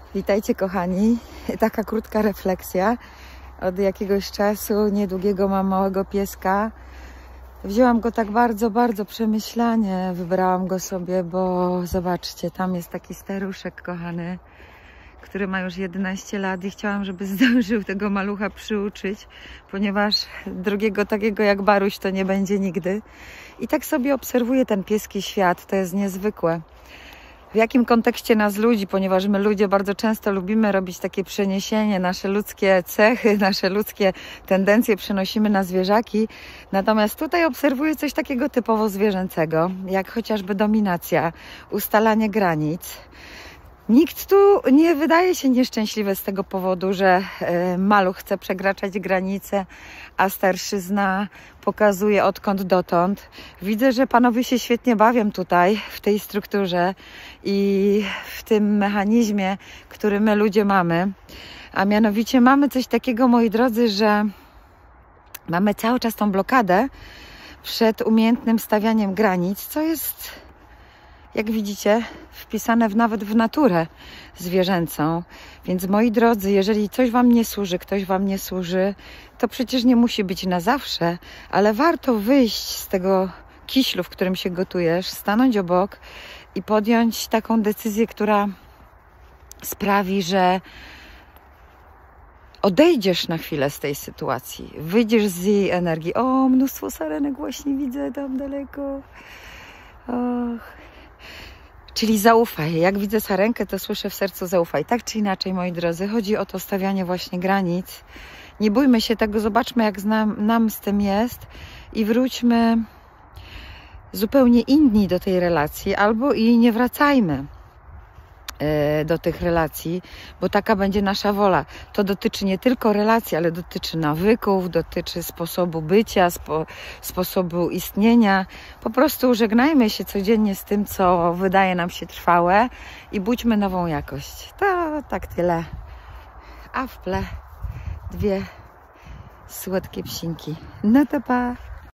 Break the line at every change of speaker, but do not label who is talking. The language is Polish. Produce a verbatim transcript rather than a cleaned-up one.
Witajcie kochani, taka krótka refleksja. Od jakiegoś czasu niedługiego mam małego pieska. Wzięłam go tak bardzo, bardzo przemyślanie, wybrałam go sobie, bo zobaczcie, tam jest taki staruszek kochany, który ma już jedenaście lat i chciałam, żeby zdążył tego malucha przyuczyć, ponieważ drugiego takiego jak Baruś to nie będzie nigdy. I tak sobie obserwuję ten pieski świat, to jest niezwykłe. W jakim kontekście nas ludzi, ponieważ my ludzie bardzo często lubimy robić takie przeniesienie, nasze ludzkie cechy, nasze ludzkie tendencje przenosimy na zwierzaki. Natomiast tutaj obserwuję coś takiego typowo zwierzęcego, jak chociażby dominacja, ustalanie granic. Nikt tu nie wydaje się nieszczęśliwy z tego powodu, że maluch chce przekraczać granice, a starszyzna pokazuje odkąd dotąd. Widzę, że panowie się świetnie bawią tutaj, w tej strukturze i w tym mechanizmie, który my ludzie mamy. A mianowicie mamy coś takiego, moi drodzy, że mamy cały czas tą blokadę przed umiejętnym stawianiem granic, co jest, jak widzicie, wpisane w, nawet w naturę zwierzęcą. Więc moi drodzy, jeżeli coś wam nie służy, ktoś wam nie służy, to przecież nie musi być na zawsze, ale warto wyjść z tego kiślu, w którym się gotujesz, stanąć obok i podjąć taką decyzję, która sprawi, że odejdziesz na chwilę z tej sytuacji, wyjdziesz z jej energii. O, mnóstwo sarenek właśnie widzę tam daleko. Och. Czyli zaufaj. Jak widzę sarenkę, to słyszę w sercu zaufaj. Tak czy inaczej, moi drodzy, chodzi o to stawianie właśnie granic. Nie bójmy się tego, zobaczmy, jak nam, nam z tym jest i wróćmy zupełnie inni do tej relacji, albo i nie wracajmy do tych relacji, bo taka będzie nasza wola. To dotyczy nie tylko relacji, ale dotyczy nawyków, dotyczy sposobu bycia, spo, sposobu istnienia. Po prostu żegnajmy się codziennie z tym, co wydaje nam się trwałe i budźmy nową jakość. To tak tyle. A w tle dwie słodkie psinki. No to pa!